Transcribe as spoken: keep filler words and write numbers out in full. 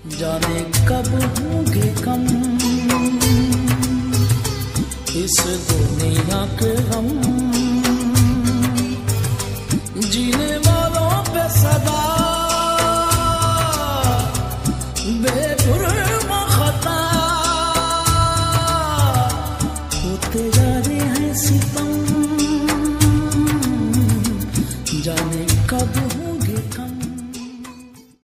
जाने कब होंगे कम इस दुनिया के हम, जीने वालों पे सदा बेजुर्म खता होते जा रहे हैं सितम।